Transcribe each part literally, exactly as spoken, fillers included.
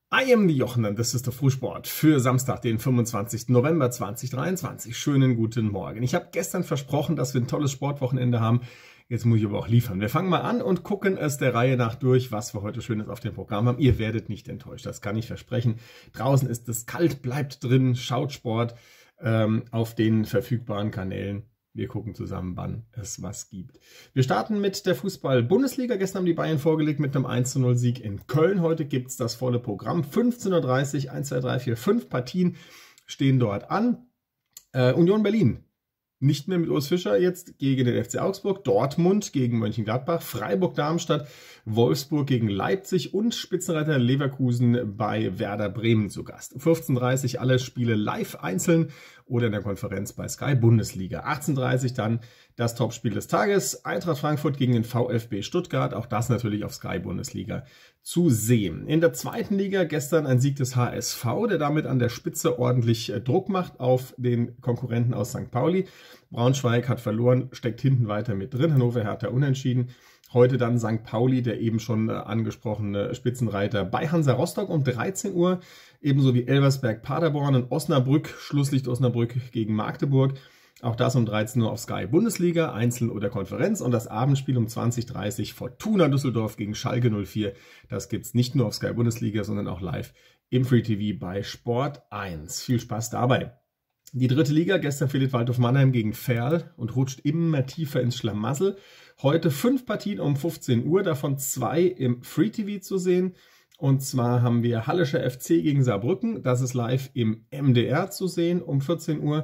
I am the Jochen and this is der Frühsport für Samstag, den fünfundzwanzigsten November zweitausenddreiundzwanzig. Schönen guten Morgen. Ich habe gestern versprochen, dass wir ein tolles Sportwochenende haben. Jetzt muss ich aber auch liefern. Wir fangen mal an und gucken es der Reihe nach durch, was wir heute Schönes auf dem Programm haben. Ihr werdet nicht enttäuscht, das kann ich versprechen. Draußen ist es kalt, bleibt drin, schaut Sport ähm, auf den verfügbaren Kanälen. Wir gucken zusammen, wann es was gibt. Wir starten mit der Fußball-Bundesliga. Gestern haben die Bayern vorgelegt mit einem eins zu null Sieg in Köln. Heute gibt es das volle Programm. fünfzehn Uhr dreißig, eins, zwei, drei, vier, fünf Partien stehen dort an. Äh, Union Berlin. Nicht mehr mit Urs Fischer, jetzt gegen den F C Augsburg, Dortmund gegen Mönchengladbach, Freiburg-Darmstadt, Wolfsburg gegen Leipzig und Spitzenreiter Leverkusen bei Werder Bremen zu Gast. fünfzehn Uhr dreißig alle Spiele live einzeln oder in der Konferenz bei Sky Bundesliga. achtzehn Uhr dreißig dann das Topspiel des Tages, Eintracht Frankfurt gegen den VfB Stuttgart, auch das natürlich auf Sky Bundesliga zu sehen. In der zweiten Liga gestern ein Sieg des H S V, der damit an der Spitze ordentlich Druck macht auf den Konkurrenten aus Sankt Pauli. Braunschweig hat verloren, steckt hinten weiter mit drin. Hannover Hertha unentschieden. Heute dann Sankt Pauli, der eben schon angesprochene Spitzenreiter bei Hansa Rostock um dreizehn Uhr. Ebenso wie Elversberg Paderborn und Osnabrück, Schlusslicht Osnabrück gegen Magdeburg. Auch das um dreizehn Uhr auf Sky Bundesliga, Einzel oder Konferenz. Und das Abendspiel um zwanzig Uhr dreißig Fortuna Düsseldorf gegen Schalke null vier. Das gibt's nicht nur auf Sky Bundesliga, sondern auch live im Free T V bei Sport eins. Viel Spaß dabei. Die dritte Liga, gestern verliert Waldhof Mannheim gegen Verl und rutscht immer tiefer ins Schlamassel. Heute fünf Partien um fünfzehn Uhr, davon zwei im Free T V zu sehen. Und zwar haben wir Hallischer F C gegen Saarbrücken. Das ist live im M D R zu sehen um vierzehn Uhr.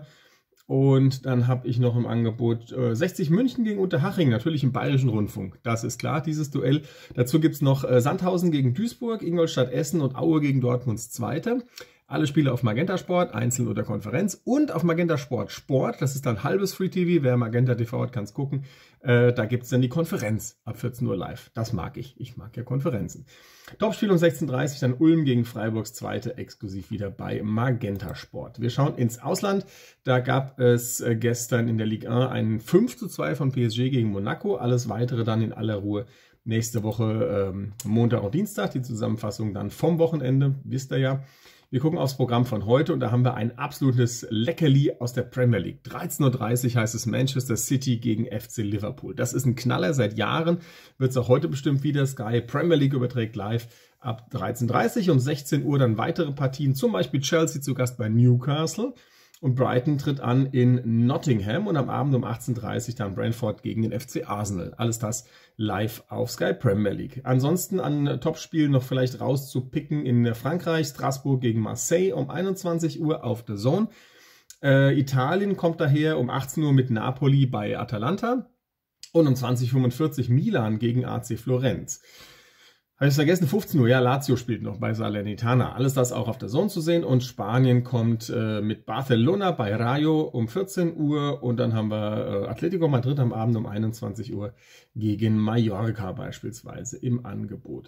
Und dann habe ich noch im Angebot äh, sechzig München gegen Unterhaching, natürlich im Bayerischen Rundfunk. Das ist klar, dieses Duell. Dazu gibt es noch äh, Sandhausen gegen Duisburg, Ingolstadt Essen und Aue gegen Dortmunds Zweite. Alle Spiele auf Magenta Sport, Einzel oder Konferenz. Und auf Magenta Sport Sport, das ist dann halbes Free T V. Wer Magenta T V hat, kann es gucken. Äh, da gibt es dann die Konferenz ab vierzehn Uhr live. Das mag ich. Ich mag ja Konferenzen. Topspiel um sechzehn Uhr dreißig, dann Ulm gegen Freiburgs Zweite, exklusiv wieder bei Magenta Sport. Wir schauen ins Ausland. Da gab es äh, gestern in der Ligue eins einen fünf zu zwei von P S G gegen Monaco. Alles weitere dann in aller Ruhe nächste Woche ähm, Montag und Dienstag. Die Zusammenfassung dann vom Wochenende, wisst ihr ja. Wir gucken aufs Programm von heute und da haben wir ein absolutes Leckerli aus der Premier League. dreizehn Uhr dreißig heißt es Manchester City gegen F C Liverpool. Das ist ein Knaller, seit Jahren wird es auch heute bestimmt wieder. Sky Premier League überträgt live ab dreizehn Uhr dreißig. Um sechzehn Uhr dann weitere Partien, zum Beispiel Chelsea zu Gast bei Newcastle. Und Brighton tritt an in Nottingham und am Abend um achtzehn Uhr dreißig dann Brentford gegen den F C Arsenal. Alles das live auf Sky Premier League. Ansonsten an Topspielen noch vielleicht rauszupicken in Frankreich. Straßburg gegen Marseille um einundzwanzig Uhr auf The Zone. Äh, Italien kommt daher um achtzehn Uhr mit Napoli bei Atalanta. Und um zwanzig Uhr fünfundvierzig Milan gegen A C Florenz. Habe ich vergessen, fünfzehn Uhr, ja, Lazio spielt noch bei Salernitana. Alles das auch auf der Zone zu sehen. Und Spanien kommt äh, mit Barcelona bei Rayo um vierzehn Uhr. Und dann haben wir äh, Atletico Madrid am Abend um einundzwanzig Uhr gegen Mallorca beispielsweise im Angebot.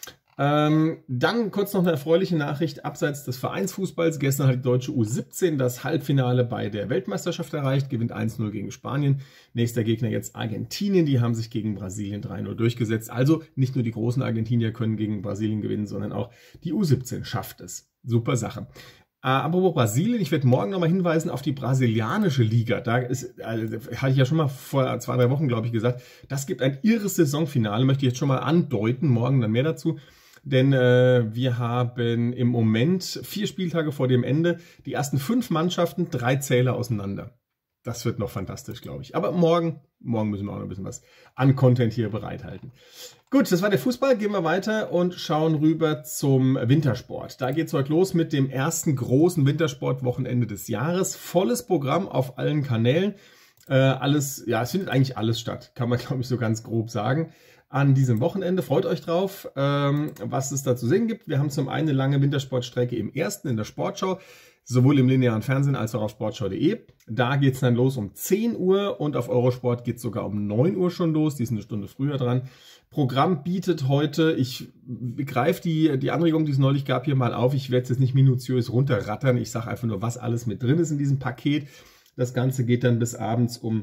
Ähm, dann kurz noch eine erfreuliche Nachricht abseits des Vereinsfußballs. Gestern hat die deutsche U siebzehn das Halbfinale bei der Weltmeisterschaft erreicht, gewinnt eins zu null gegen Spanien. Nächster Gegner jetzt Argentinien, die haben sich gegen Brasilien drei zu null durchgesetzt. Also nicht nur die großen Argentinier können gegen Brasilien gewinnen, sondern auch die U siebzehn schafft es. Super Sache. Aber Brasilien, ich werde morgen nochmal hinweisen auf die brasilianische Liga. Da ist, also, hatte ich ja schon mal vor zwei, drei Wochen, glaube ich, gesagt, das gibt ein irres Saisonfinale, möchte ich jetzt schon mal andeuten, morgen dann mehr dazu. Denn äh, wir haben im Moment vier Spieltage vor dem Ende die ersten fünf Mannschaften, drei Zähler auseinander. Das wird noch fantastisch, glaube ich. Aber morgen, morgen müssen wir auch noch ein bisschen was an Content hier bereithalten. Gut, das war der Fußball. Gehen wir weiter und schauen rüber zum Wintersport. Da geht es heute los mit dem ersten großen Wintersportwochenende des Jahres. Volles Programm auf allen Kanälen. Äh, alles, ja, es findet eigentlich alles statt, kann man, glaube ich, so ganz grob sagen. An diesem Wochenende. Freut euch drauf, ähm, was es da zu sehen gibt. Wir haben zum einen eine lange Wintersportstrecke im ersten in der Sportschau, sowohl im linearen Fernsehen als auch auf sportschau punkt de. Da geht es dann los um zehn Uhr und auf Eurosport geht es sogar um neun Uhr schon los. Die sind eine Stunde früher dran. Programm bietet heute, ich greife die, die Anregung, die es neulich gab, hier mal auf. Ich werde es jetzt nicht minutiös runterrattern. Ich sage einfach nur, was alles mit drin ist in diesem Paket. Das Ganze geht dann bis abends um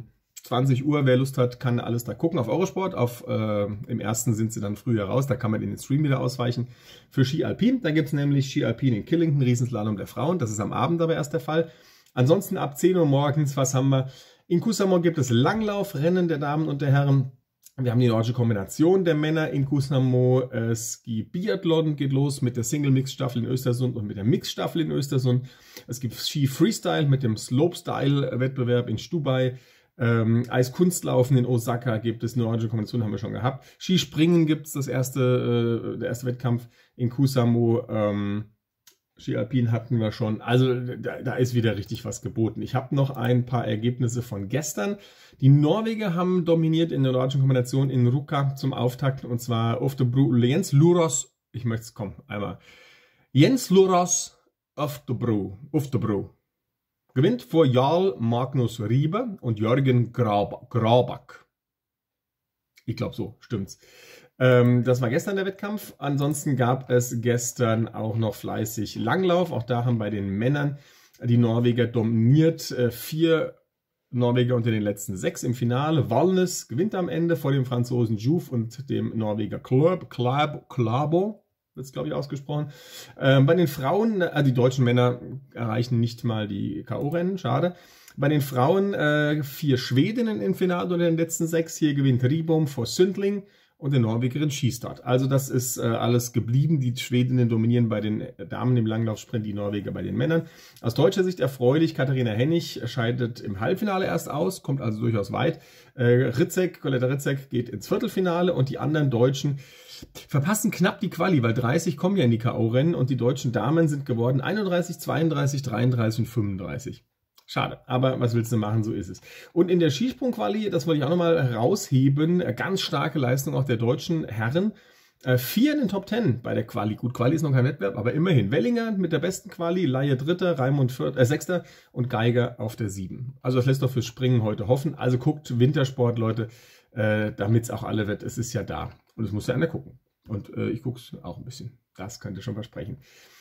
zwanzig Uhr, wer Lust hat, kann alles da gucken auf Eurosport. Auf, äh, im ersten sind sie dann früher raus, da kann man in den Stream wieder ausweichen. Für Ski Alpin, da gibt es nämlich Ski Alpin in Killington, Riesenslalom der Frauen, das ist am Abend aber erst der Fall. Ansonsten ab zehn Uhr morgens, was haben wir? In Kuusamo gibt es Langlaufrennen der Damen und der Herren. Wir haben die nordische Kombination der Männer in Kuusamo. Äh, Ski Biathlon geht los mit der Single-Mix-Staffel in Östersund und mit der Mix-Staffel in Östersund. Es gibt Ski Freestyle mit dem Slopestyle-Wettbewerb in Stubai. Ähm, Eiskunstlaufen in Osaka gibt es, nordische Kombination haben wir schon gehabt. Skispringen gibt es, das erste, äh, der erste Wettkampf in Kuusamo. Ähm, Ski Alpin hatten wir schon, also da, da ist wieder richtig was geboten. Ich habe noch ein paar Ergebnisse von gestern. Die Norweger haben dominiert in der nordischen Kombination in Ruka zum Auftakt und zwar Oftebro, Jens Luros, ich möchte es kommen, einmal. Jens Luros Oftebro, Oftebro gewinnt vor Jarl Magnus Riebe und Jürgen Grab, Grabak. Ich glaube so, stimmt's. Ähm, das war gestern der Wettkampf. Ansonsten gab es gestern auch noch fleißig Langlauf. Auch da haben bei den Männern die Norweger dominiert. Äh, vier Norweger unter den letzten sechs im Finale. Valnes gewinnt am Ende vor dem Franzosen Jouve und dem Norweger Club, Club, Klabo, wird es glaube ich ausgesprochen. Ähm, bei den Frauen, äh, die deutschen Männer erreichen nicht mal die K O-Rennen, schade. Bei den Frauen äh, vier Schwedinnen im Finale unter den letzten sechs. Hier gewinnt Ribom vor Sündling und der Norwegerin Skistad. Also das ist äh, alles geblieben. Die Schwedinnen dominieren bei den Damen im Langlaufsprint, die Norweger bei den Männern. Aus deutscher Sicht erfreulich, Katharina Hennig scheidet im Halbfinale erst aus, kommt also durchaus weit. Äh, Ritzek, Coletta Ritzek geht ins Viertelfinale und die anderen Deutschen verpassen knapp die Quali, weil dreißig kommen ja in die K O-Rennen und die deutschen Damen sind geworden einunddreißig, zweiunddreißig, dreiunddreißig und fünfunddreißig. Schade, aber was willst du machen, so ist es. Und in der Skisprung-Quali, das wollte ich auch nochmal herausheben, ganz starke Leistung auch der deutschen Herren. Vier in den Top Ten bei der Quali. Gut, Quali ist noch kein Wettbewerb, aber immerhin. Wellinger mit der besten Quali, Laie Dritter, Raimund Vierter, äh, Sechster und Geiger auf der Sieben. Also das lässt doch fürs Springen heute hoffen. Also guckt Wintersport, Leute, äh, damit es auch alle wird. Es ist ja da und es muss ja einer gucken. Und äh, ich gucke es auch ein bisschen. Das könnte schon versprechen.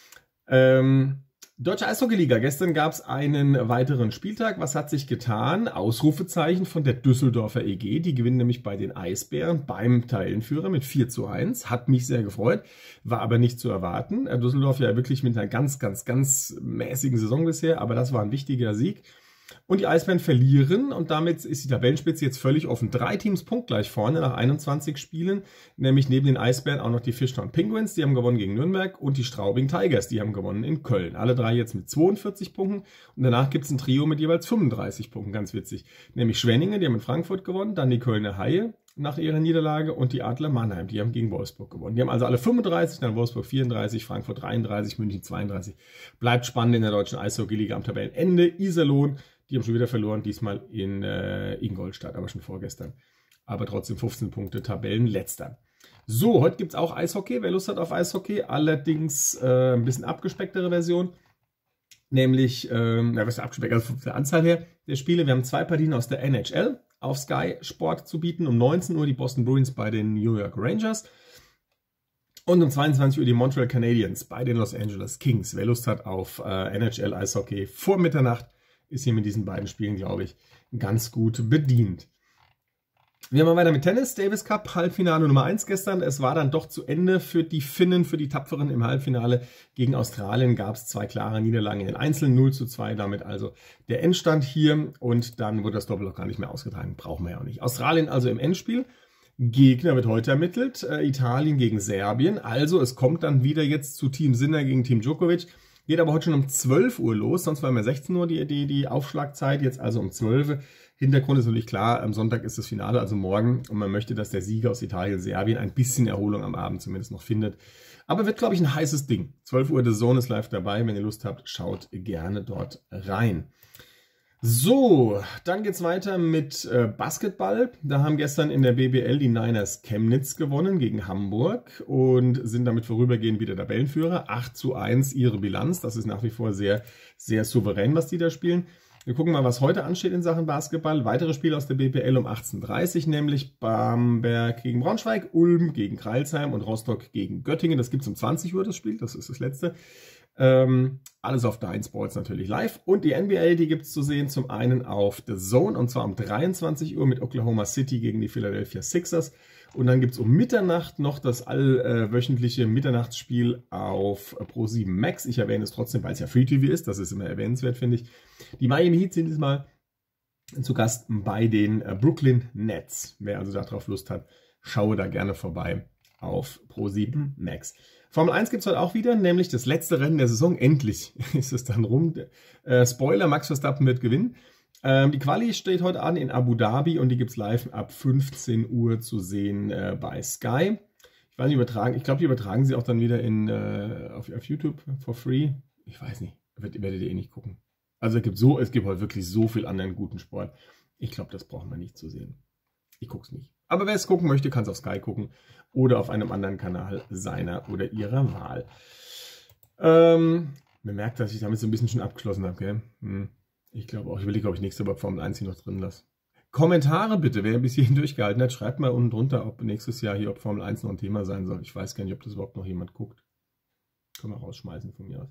Ähm... Deutsche Eishockeyliga. Gestern gab es einen weiteren Spieltag. Was hat sich getan? Ausrufezeichen von der Düsseldorfer E G. Die gewinnen nämlich bei den Eisbären beim Tabellenführer mit vier zu eins. Hat mich sehr gefreut, war aber nicht zu erwarten. Düsseldorf ja wirklich mit einer ganz, ganz, ganz mäßigen Saison bisher, aber das war ein wichtiger Sieg. Und die Eisbären verlieren und damit ist die Tabellenspitze jetzt völlig offen. Drei Teams punktgleich vorne nach einundzwanzig Spielen, nämlich neben den Eisbären auch noch die Fishtown Penguins, die haben gewonnen gegen Nürnberg und die Straubing Tigers, die haben gewonnen in Köln. Alle drei jetzt mit zweiundvierzig Punkten und danach gibt es ein Trio mit jeweils fünfunddreißig Punkten, ganz witzig. Nämlich Schwenningen, die haben in Frankfurt gewonnen, dann die Kölner Haie nach ihrer Niederlage und die Adler Mannheim, die haben gegen Wolfsburg gewonnen. Die haben also alle fünfunddreißig, dann Wolfsburg vierunddreißig, Frankfurt dreiunddreißig, München zweiunddreißig. Bleibt spannend in der deutschen Eishockeyliga am Tabellenende. Iserlohn, die haben schon wieder verloren, diesmal in äh, Ingolstadt, aber schon vorgestern. Aber trotzdem fünfzehn Punkte, Tabellenletzter. So, heute gibt es auch Eishockey, wer Lust hat auf Eishockey, allerdings äh, ein bisschen abgespecktere Version. Nämlich, ähm, ja, was ist abgespeckt, also von der Anzahl her der Spiele. Wir haben zwei Partien aus der N H L auf Sky Sport zu bieten. Um neunzehn Uhr die Boston Bruins bei den New York Rangers. Und um zweiundzwanzig Uhr die Montreal Canadiens bei den Los Angeles Kings. Wer Lust hat auf äh, N H L Eishockey vor Mitternacht, ist hier mit diesen beiden Spielen, glaube ich, ganz gut bedient. Wir machen weiter mit Tennis. Davis Cup, Halbfinale Nummer eins gestern. Es war dann doch zu Ende für die Finnen, für die Tapferen im Halbfinale. Gegen Australien gab es zwei klare Niederlagen in den Einzelnen, null zu zwei. Damit also der Endstand hier. Und dann wurde das Doppel auch gar nicht mehr ausgetragen. Brauchen wir ja auch nicht. Australien also im Endspiel. Gegner wird heute ermittelt. Äh, Italien gegen Serbien. Also es kommt dann wieder jetzt zu Team Sinner gegen Team Djokovic. Geht aber heute schon um zwölf Uhr los, sonst war immer sechzehn Uhr die, die, die Aufschlagzeit, jetzt also um zwölf Uhr. Hintergrund ist natürlich klar, am Sonntag ist das Finale, also morgen. Und man möchte, dass der Sieger aus Italien, Serbien ein bisschen Erholung am Abend zumindest noch findet. Aber wird, glaube ich, ein heißes Ding. zwölf Uhr, The Zone ist live dabei. Wenn ihr Lust habt, schaut gerne dort rein. So, dann geht's weiter mit äh, Basketball. Da haben gestern in der B B L die Niners Chemnitz gewonnen gegen Hamburg und sind damit vorübergehend wieder Tabellenführer. acht zu eins ihre Bilanz. Das ist nach wie vor sehr, sehr souverän, was die da spielen. Wir gucken mal, was heute ansteht in Sachen Basketball. Weitere Spiele aus der B P L um achtzehn Uhr dreißig, nämlich Bamberg gegen Braunschweig, Ulm gegen Crailsheim und Rostock gegen Göttingen. Das gibt es um zwanzig Uhr, das Spiel, das ist das letzte. Ähm, alles auf Dein Sports natürlich live. Und die N B A, die gibt es zu sehen, zum einen auf The Zone, und zwar um dreiundzwanzig Uhr mit Oklahoma City gegen die Philadelphia Sixers. Und dann gibt es um Mitternacht noch das allwöchentliche äh, Mitternachtsspiel auf Pro sieben Max. Ich erwähne es trotzdem, weil es ja Free T V ist. Das ist immer erwähnenswert, finde ich. Die Miami Heat sind diesmal zu Gast bei den äh, Brooklyn Nets. Wer also darauf Lust hat, schaue da gerne vorbei auf Pro sieben Max. Formel eins gibt es heute auch wieder, nämlich das letzte Rennen der Saison. Endlich ist es dann rum. Äh, Spoiler, Max Verstappen wird gewinnen. Ähm, die Quali steht heute an in Abu Dhabi und die gibt es live ab fünfzehn Uhr zu sehen äh, bei Sky. Ich weiß nicht, übertragen. Ich glaube, die übertragen sie auch dann wieder in, äh, auf, auf YouTube for free. Ich weiß nicht, werdet, werdet ihr eh nicht gucken. Also es gibt, so, es gibt heute wirklich so viel anderen guten Sport. Ich glaube, das brauchen wir nicht zu sehen. Ich gucke es nicht. Aber wer es gucken möchte, kann es auf Sky gucken oder auf einem anderen Kanal seiner oder ihrer Wahl. Ähm, man merkt, dass ich damit so ein bisschen schon abgeschlossen habe, gell? Hm. Ich glaube auch, ich will, glaube ich, nächste Woche Formel eins hier noch drin lasse. Kommentare bitte, wer bis hierhin durchgehalten hat, schreibt mal unten drunter, ob nächstes Jahr hier, ob Formel eins noch ein Thema sein soll. Ich weiß gar nicht, ob das überhaupt noch jemand guckt. Können wir rausschmeißen von mir aus.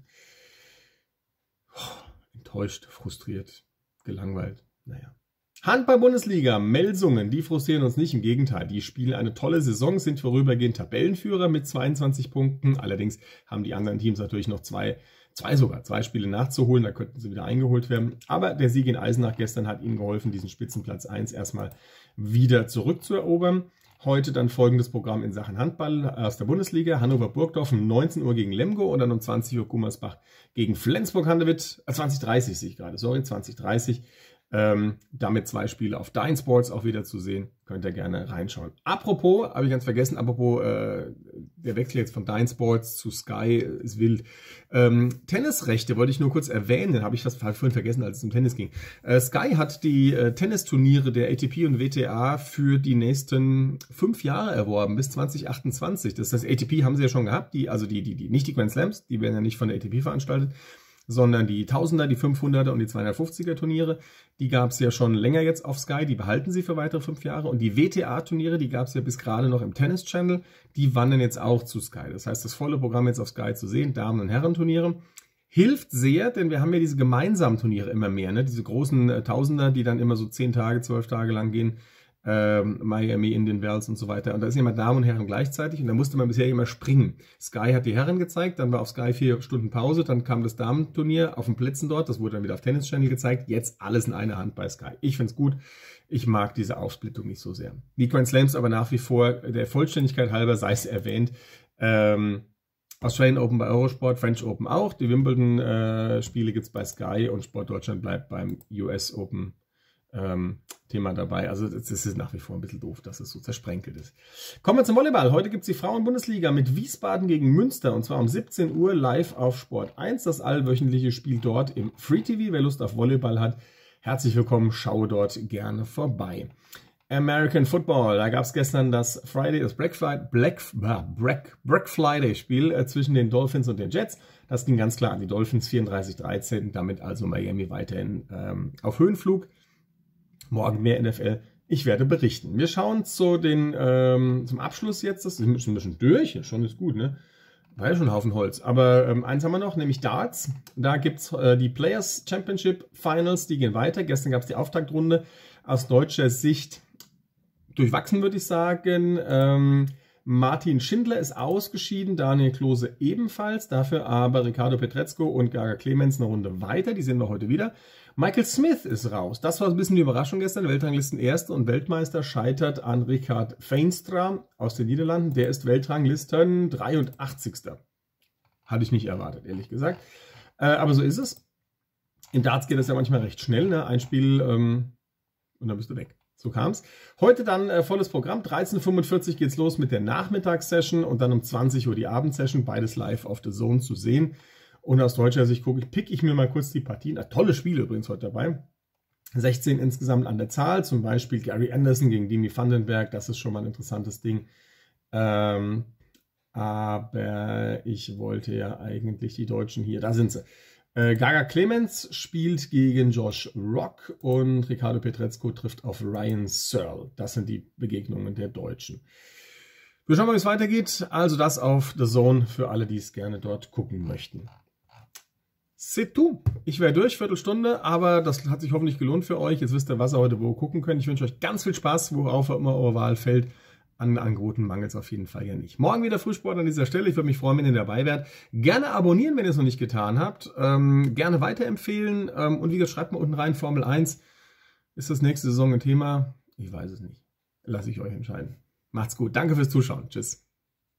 Oh, enttäuscht, frustriert, gelangweilt. Naja. Handball-Bundesliga, Melsungen, die frustrieren uns nicht, im Gegenteil. Die spielen eine tolle Saison, sind vorübergehend Tabellenführer mit zweiundzwanzig Punkten. Allerdings haben die anderen Teams natürlich noch zwei, zwei sogar, zwei Spiele nachzuholen, da könnten sie wieder eingeholt werden. Aber der Sieg in Eisenach gestern hat ihnen geholfen, diesen Spitzenplatz eins erstmal wieder zurückzuerobern. Heute dann folgendes Programm in Sachen Handball aus der Bundesliga. Hannover-Burgdorf um neunzehn Uhr gegen Lemgo und dann um zwanzig Uhr Gummersbach gegen Flensburg-Handewitt. Äh, zwanzig Uhr dreißig sehe ich gerade, sorry, zwanzig Uhr dreißig. Ähm, damit zwei Spiele auf Dein Sports auch wieder zu sehen. Könnt ihr gerne reinschauen. Apropos, habe ich ganz vergessen, apropos äh, der Wechsel jetzt von Dein Sports zu Sky ist wild. Ähm, Tennisrechte wollte ich nur kurz erwähnen, habe ich fast vorhin vergessen, als es um Tennis ging. Äh, Sky hat die äh, Tennisturniere der A T P und W T A für die nächsten fünf Jahre erworben, bis zwanzig achtundzwanzig. Das heißt, A T P haben sie ja schon gehabt, die, also die, die, die, nicht die Grand Slams, die werden ja nicht von der A T P veranstaltet, sondern die Tausender, die fünfhunderter und die zweihundertfünfziger Turniere, die gab es ja schon länger jetzt auf Sky, die behalten sie für weitere fünf Jahre. Und die W T A-Turniere, die gab es ja bis gerade noch im Tennis Channel, die wandern jetzt auch zu Sky. Das heißt, das volle Programm jetzt auf Sky zu sehen, Damen- und Herrenturniere, hilft sehr, denn wir haben ja diese gemeinsamen Turniere immer mehr, ne? Diese großen äh, Tausender, die dann immer so zehn Tage, zwölf Tage lang gehen. Ähm, Miami, Indian Wells und so weiter. Und da sind immer Damen und Herren gleichzeitig und da musste man bisher immer springen. Sky hat die Herren gezeigt, dann war auf Sky vier Stunden Pause, dann kam das Damenturnier auf den Plätzen dort, das wurde dann wieder auf Tennis Channel gezeigt, jetzt alles in einer Hand bei Sky. Ich finde es gut, ich mag diese Aufsplittung nicht so sehr. Die Grand Slams aber nach wie vor, der Vollständigkeit halber sei es erwähnt, ähm, Australian Open bei Eurosport, French Open auch, die Wimbledon-Spiele äh, gibt es bei Sky und Sport Deutschland bleibt beim U S Open Ähm, Thema dabei. Also das ist nach wie vor ein bisschen doof, dass es so zersprenkelt ist. Kommen wir zum Volleyball. Heute gibt es die Frauen-Bundesliga mit Wiesbaden gegen Münster und zwar um siebzehn Uhr live auf Sport eins. Das allwöchentliche Spiel dort im Free T V. Wer Lust auf Volleyball hat, herzlich willkommen, schaue dort gerne vorbei. American Football, da gab es gestern das Friday, das Black Friday, Black, Black, Black Friday Spiel äh, zwischen den Dolphins und den Jets. Das ging ganz klar an die Dolphins, vierunddreißig dreizehn, damit also Miami weiterhin ähm, auf Höhenflug. Morgen mehr N F L. Ich werde berichten. Wir schauen zu den, ähm, zum Abschluss jetzt. Das ist ein bisschen durch. Schon ist gut, ne? War ja schon ein Haufen Holz. Aber ähm, eins haben wir noch, nämlich Darts. Da gibt es äh, die Players Championship Finals. Die gehen weiter. Gestern gab es die Auftaktrunde. Aus deutscher Sicht durchwachsen, würde ich sagen. Ähm, Martin Schindler ist ausgeschieden. Daniel Klose ebenfalls. Dafür aber Ricardo Petrezko und Gaga Clemens eine Runde weiter. Die sehen wir heute wieder. Michael Smith ist raus. Das war ein bisschen die Überraschung gestern. Weltranglisten Erster und Weltmeister scheitert an Richard Veenstra aus den Niederlanden. Der ist Weltranglisten dreiundachtzigster Hatte ich nicht erwartet, ehrlich gesagt. Äh, aber so ist es. Im Darts geht es ja manchmal recht schnell. Ne? Ein Spiel ähm, und dann bist du weg. So kam es. Heute dann äh, volles Programm. dreizehn Uhr fünfundvierzig geht es los mit der Nachmittagssession und dann um zwanzig Uhr die Abendsession. Beides live auf The Zone zu sehen. Und aus deutscher Sicht gucke ich, pick ich mir mal kurz die Partien. Ah, tolle Spiele übrigens heute dabei. sechzehn insgesamt an der Zahl. Zum Beispiel Gary Anderson gegen Demi Vandenberg. Das ist schon mal ein interessantes Ding. Ähm, aber ich wollte ja eigentlich die Deutschen hier. Da sind sie. Äh, Gaga Clemens spielt gegen Josh Rock und Ricardo Pietrezco trifft auf Ryan Searle. Das sind die Begegnungen der Deutschen. Wir schauen mal, wie es weitergeht. Also das auf The Zone für alle, die es gerne dort gucken möchten. C'est tout. Ich wäre durch, Viertelstunde, aber das hat sich hoffentlich gelohnt für euch. Jetzt wisst ihr, was ihr heute wo gucken könnt. Ich wünsche euch ganz viel Spaß, worauf immer eure Wahl fällt. An Angeboten mangelt es auf jeden Fall ja nicht. Morgen wieder Frühsport an dieser Stelle. Ich würde mich freuen, wenn ihr dabei wärt. Gerne abonnieren, wenn ihr es noch nicht getan habt. Ähm, gerne weiterempfehlen. Ähm, und wie gesagt, schreibt mal unten rein, Formel eins. Ist das nächste Saison ein Thema? Ich weiß es nicht. Lasse ich euch entscheiden. Macht's gut. Danke fürs Zuschauen. Tschüss.